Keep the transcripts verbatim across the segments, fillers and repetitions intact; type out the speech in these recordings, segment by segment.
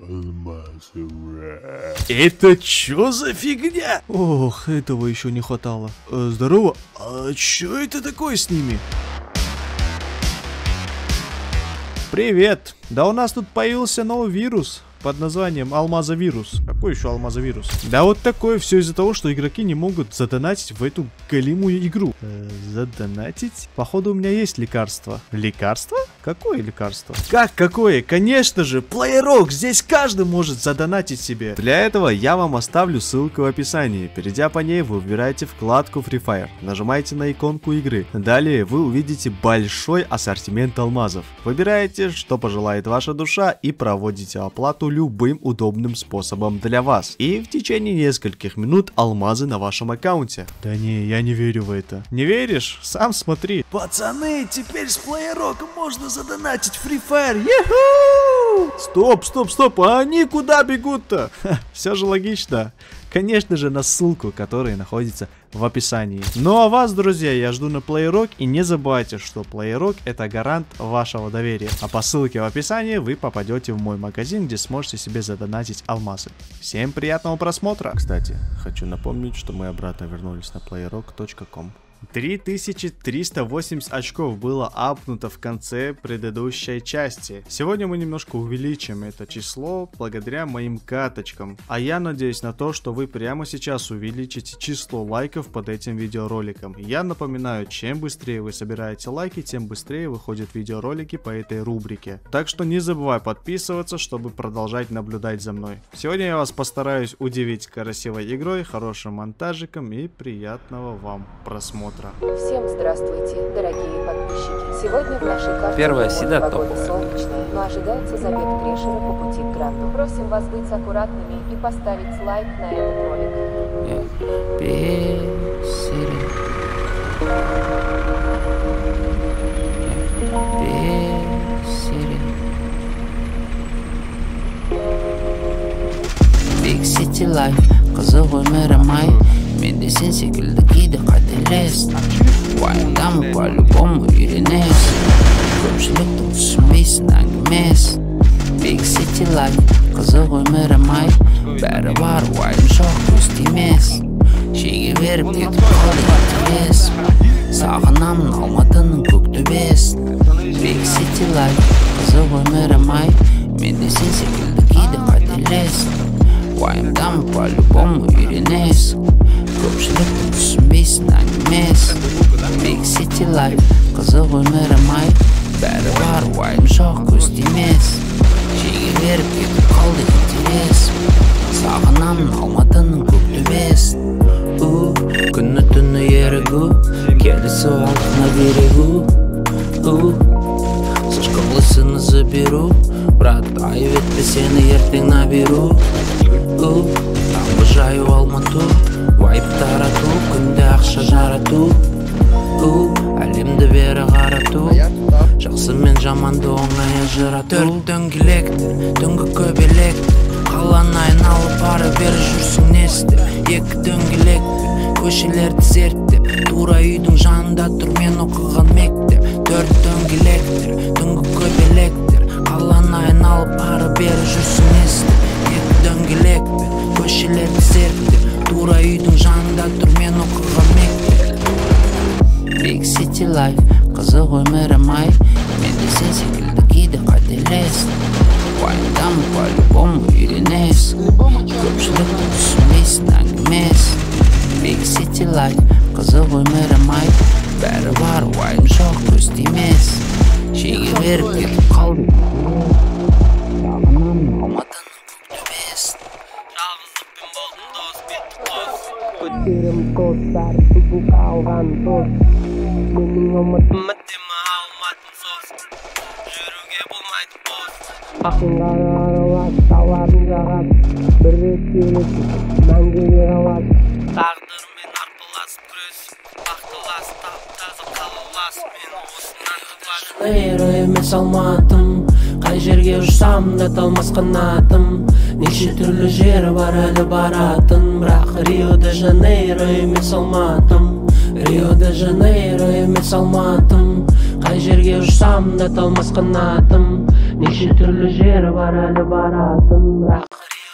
Это чё за фигня? Ох, этого еще не хватало. Э, здорово. А чё это такое с ними? Привет. Да у нас тут появился новый вирус под названием алмазовирус. Какой еще алмазовирус? Да вот такое все из-за того, что игроки не могут задонатить в эту голимую игру. Э, задонатить? Походу у меня есть лекарство. Лекарство? Какое лекарство? Как какое? Конечно же, PlayRock. Здесь каждый может задонатить себе. Для этого я вам оставлю ссылку в описании. Перейдя по ней, вы выбираете вкладку Free Fire. Нажимаете на иконку игры. Далее вы увидите большой ассортимент алмазов. Выбираете, что пожелает ваша душа, и проводите оплату любым удобным способом для вас. И в течение нескольких минут алмазы на вашем аккаунте. Да не, я не верю в это. Не веришь? Сам смотри. Пацаны, теперь с PlayRock можно задонатить Free Fire. Еху! Стоп, стоп, стоп. А они куда бегут-то? Все же логично. Конечно же, на ссылку, которая находится в описании. Ну а вас, друзья, я жду на PlayRock, и не забывайте, что PlayRock это гарант вашего доверия. А по ссылке в описании вы попадете в мой магазин, где сможете себе задонатить алмазы. Всем приятного просмотра! Кстати, хочу напомнить, что мы обратно вернулись на плейрок точка ком. три тысячи триста восемьдесят очков было апнуто в конце предыдущей части. Сегодня мы немножко увеличим это число благодаря моим каточкам. А я надеюсь на то, что вы прямо сейчас увеличите число лайков под этим видеороликом. Я напоминаю, чем быстрее вы собираете лайки, тем быстрее выходят видеоролики по этой рубрике. Так что не забывай подписываться, чтобы продолжать наблюдать за мной. Сегодня я вас постараюсь удивить красивой игрой, хорошим монтажиком и приятного вам просмотра. Всем здравствуйте, дорогие подписчики. Сегодня в нашей карте Первая всегда топовая. солнечная, но ожидается забег Грешера по пути к Гранду. Просим вас быть аккуратными и поставить лайк на этот ролик. Big City Life, қызық өмір амай. Менде сен секілді кейде қателес. Уайымдамы по-любому үйренесің. Көпшілікті түсінбейсің әңгімес. Big City Life, қызық өмір амай. Бәрі бар, уайым жоқ, көз тимес. Шеге беріп кетіп қалды қателес. Сағынамын Алматының көк төбесін. Big City Life, қызық өмір амай. Менде сен секілді кейде қателесің. Уайымдамы по-любому үйренесің. Көпшілікті түсінбейсің әңгімес. Big City Life, қызық өмір амай. Бәрі бар, уайым жоқ, көз тимес. Шеге беріп кетіп қалды интерес. Сағынамын Алматының көк төбесін. Күні түні ерігу, келесі алтына берегу. Сышқылысыны заберу, брат, айып етпе сені ертең наберу. Таңғы жаю Алмату, вайп тарату, күнде ақша жарату. Әлемді бері қарату, жақсы мен жаманды оңай ажырату. Төрт дөңгелекті, түнгі көбелекті, қаланы айналып бары бері жүрсің несті. Екі дөңгелекті, көшелерді зерттеп, тура үйдің жанында тұр мен оқыған мектеп. Төрт дөңгелектер, түнгі көбелектер, қаланы айналып бары бері жүрсің несті. Екі дөңгелекті, көшелерді зерттеп, тура үйдің жанында тұр мен оқыған мектеп. Big City Life, қызық өмір амай. Менде сен секілді кейде қателесің. Уайымдамы по-любому үйренесің. Көпшілікті түсінбейсің әңгімес. Big City Life, қызық өмір амай. Бәрі бар, уайым жоқ, көз тимес. Шеге беріп кетіп қалды. Сағынамын Алматының көк төбесін. Жалғыздықпен болдым дос, бетті қос. Көтерім қос, бәрі түгін қалған тос. Менің Алматым Үміттемі алматын сос. Жүруге болмайды бос. ақынға аралас, тауарын жағат. Бір рет келесің, мәңгіге қаласың. Тағдырмен арпаласып күресіп, бақтыласып тап-таза қалаласып, мен осынан тыбажым. Жанейро емес Алматым, қай жерге ұшсам да талмас қанатым. Неше түрлі жері бар әлі баратын, бірақ Рио де Жанейро емес Алматым. Рио де Жанейро емес Алматым, қай жерге ұшсам да талмас қанатым. неше түрлі жері бар әлі баратын, бірақ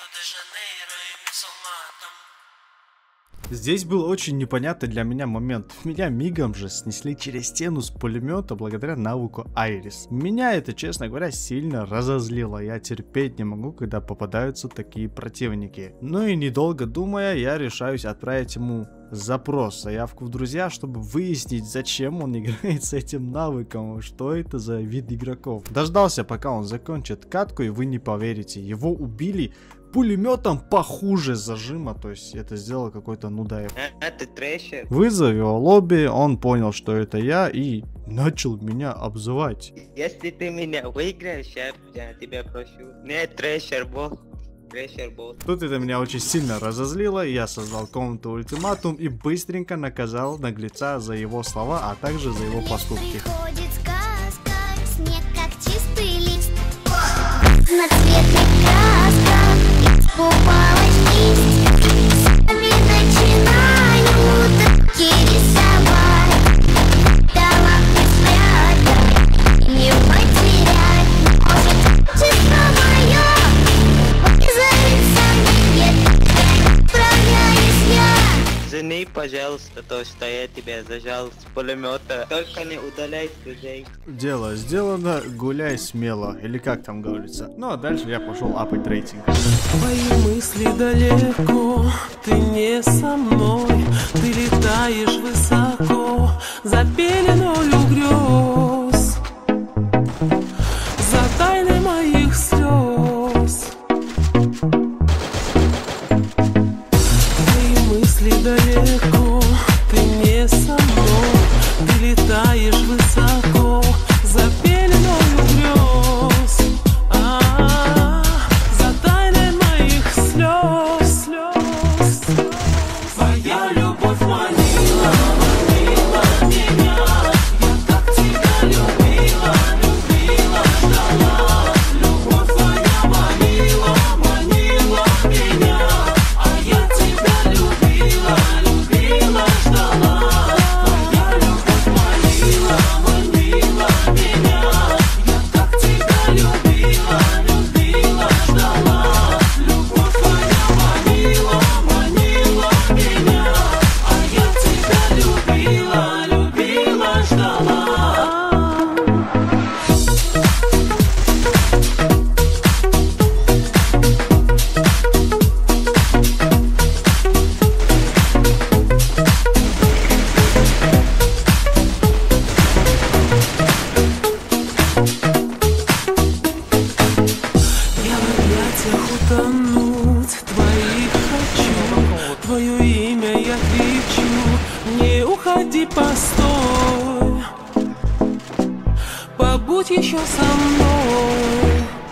Здесь был очень непонятный для меня момент. Меня мигом же снесли через стену с пулемета благодаря навыку Айрис. Меня это, честно говоря, сильно разозлило. Я терпеть не могу, когда попадаются такие противники. Ну и недолго думая, я решаюсь отправить ему запрос, заявку в друзья, чтобы выяснить, зачем он играет с этим навыком, что это за вид игроков. Дождался, пока он закончит катку, и вы не поверите, его убили пулеметом похуже зажима, то есть это сделал какой-то нудаев. А, ты трэшер? Вызов его лобби, он понял, что это я, и начал меня обзывать. Если ты меня выиграешь, я, я тебя прошу. Не трэшер был. Трэшер был. Тут это меня очень сильно разозлило, я создал комнату ультиматум и быстренько наказал наглеца за его слова, а также за его поступки. Приходит сказка, снег как чистый лист, разноцветных красках искупалась жизнь. Сами начинают таки рисовать, талант не спрятать, не потерять. Может, чувство мое вызовется мне, справляюсь я. Извини, пожалуйста, то, что я тебя зажал с пулемета. Только не удаляй друзей. Дело сделано, гуляй смело, или как там говорится. Ну а дальше я пошел апать рейтинг. твои мысли далеко, ты не со мной, ты летаешь высоко, за пеленою грез, за тайной моих слез. Твои мысли далеко, ты не со мной, ты летаешь высоко, за пеленою грез, а, за тайной моих слез, слез. Твоя любовь манила, манила меня, я так тебя любила, любила, ждала. Любовь твоя манила, манила меня, а я тебя любила, любила, ждала. Твоя любовь манила, манила меня, я так тебя любила, любила, ждала. Любовь твоя манила, манила меня, а я тебя любила, любила, ждала. Я в объятиях утонуть твоих хочу, твое имя я кричу, не уходи, постой, побудь еще со мной.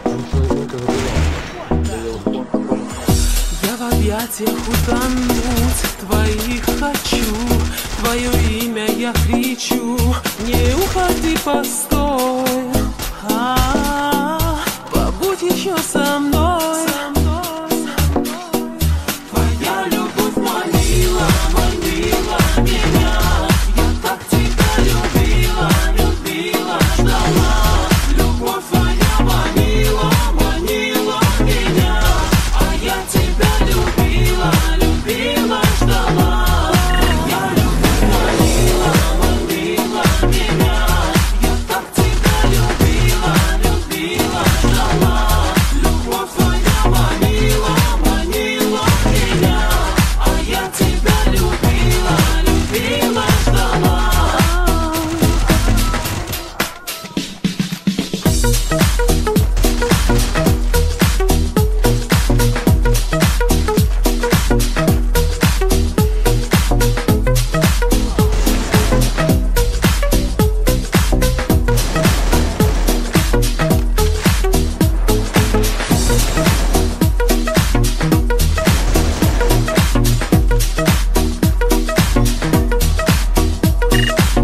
Я в объятиях утонуть твоих хочу, твое имя я кричу, не уходи, постой, а, побудь еще со мной. Твоя любовь манила, манила меня, я так тебя любила, любила, ждала. Любовь твоя манила, манила меня, а я тебя любила, любила, ждала. Твоя любовь манила, манила меня, я так тебя любила, любила, ждала. Любовь твоя манила, манила меня, а я тебя любила, любила, ждала.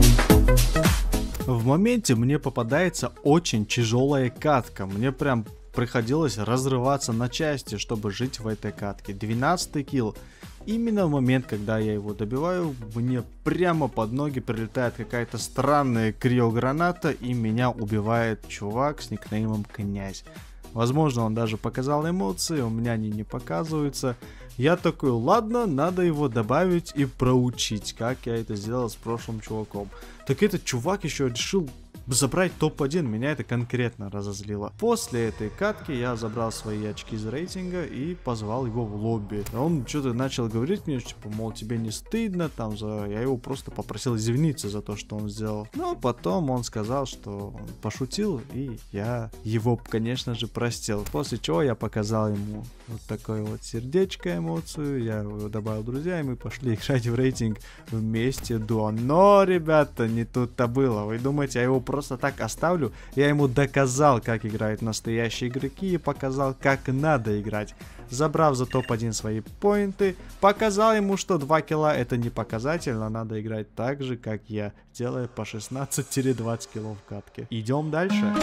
В моменте мне попадается очень тяжелая катка. Мне прям приходилось разрываться на части, чтобы жить в этой катке. двенадцатый килл. Именно в момент, когда я его добиваю, мне прямо под ноги прилетает какая-то странная криограната, и меня убивает чувак с никнеймом Князь. Возможно, он даже показал эмоции, у меня они не показываются. Я такой, ладно, надо его добавить и проучить, как я это сделал с прошлым чуваком. Так этот чувак еще решил забрать топ один, меня это конкретно разозлило. После этой катки я забрал свои очки из рейтинга и позвал его в лобби. Он что-то начал говорить мне, типа, мол, тебе не стыдно, там, за... я его просто попросил извиниться за то, что он сделал. Но потом он сказал, что он пошутил, и я его, конечно же, простил. После чего я показал ему вот такое вот сердечко, эмоцию, я его добавил в друзья, и мы пошли играть в рейтинг вместе дуо. Но, ребята, не тут-то было. Вы думаете, я его просто так оставлю? Я ему доказал, как играют настоящие игроки, и показал, как надо играть. Забрав за топ один свои поинты, показал ему, что два килла это не показатель, но надо играть так же, как я, делая по шестнадцать-двадцать киллов в катке. Идем дальше.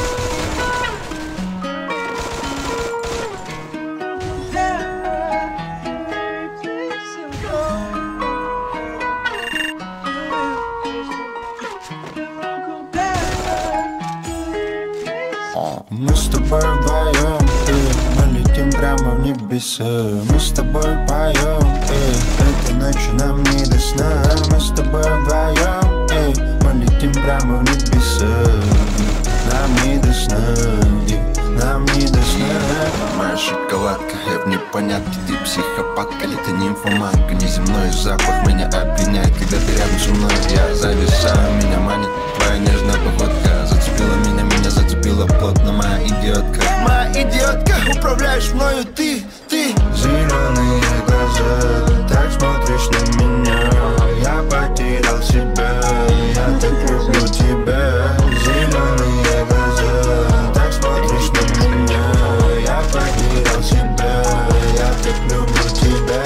Мы с тобой вдвоем, эй, мы летим прямо в небеса. Мы с тобой поем, эй, этой ночью нам не до сна. Мы с тобой вдвоем, эй, мы летим прямо в небеса. Нам не до сна, нам не до сна. Моя шоколадка, я в непонятке. Ты психопатка или ты нимфоманка? Неземной запах меня опьяняет, когда ты рядом со мной. Я зависаю, меня манит твоя нежная походка. Зацепила меня, меня зацепила плотно моя идиотка. Моя идиотка, управляешь мною ты, ты. Зеленые глаза, так смотришь на меня. Я потерял себя, я так люблю тебя. Зеленые глаза, так смотришь на меня. Я потерял себя, я так люблю тебя.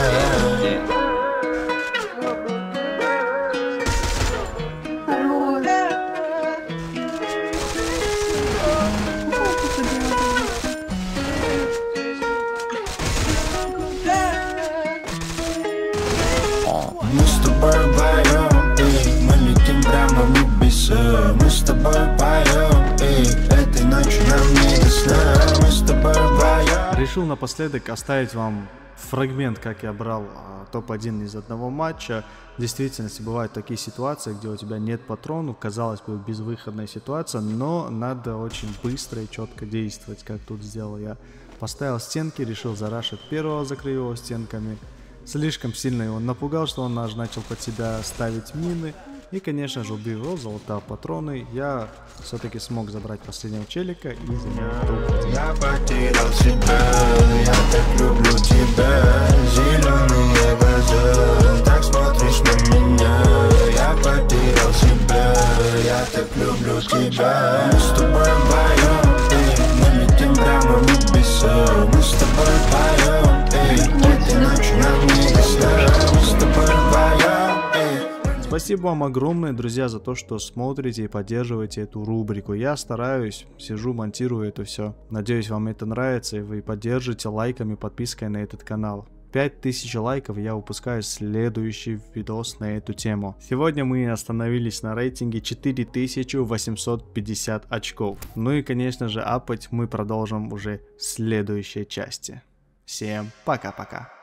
Мы с тобой вдвоем, эй, мы летим прямо в небеса. Мы с тобой поем, эй, этой ночью нам не до сна. Мы с тобой вдвоем. Решил напоследок оставить вам фрагмент, как я брал а, топ один из одного матча. В действительности бывают такие ситуации, где у тебя нет патронов, казалось бы, безвыходная ситуация, но надо очень быстро и четко действовать, как тут сделал я. Поставил стенки, решил зарашить первого, закрыл его стенками. Слишком сильно его напугал, что он аж начал под себя ставить мины. И, конечно же, убив его, залутал патроны, я все-таки смог забрать последнего челика и занять топ. Я потерял себя, я так люблю тебя. Зеленые глаза, так смотришь на меня. Я потерял себя, я так люблю тебя. Мы с тобой вдвоем, эй, мы летим прямо в небеса. Мы с тобой поем, эй, этой ночью нам не до сна. Мы с тобой вдвоем, эй. Спасибо вам огромное, друзья, за то, что смотрите и поддерживаете эту рубрику. Я стараюсь, сижу, монтирую это все. Надеюсь, вам это нравится, и вы поддержите лайками, подпиской на этот канал. пять тысяч лайков, я выпускаю следующий видос на эту тему. Сегодня мы остановились на рейтинге четыре тысячи восемьсот пятьдесят очков. Ну и, конечно же, апать мы продолжим уже в следующей части. Всем пока-пока.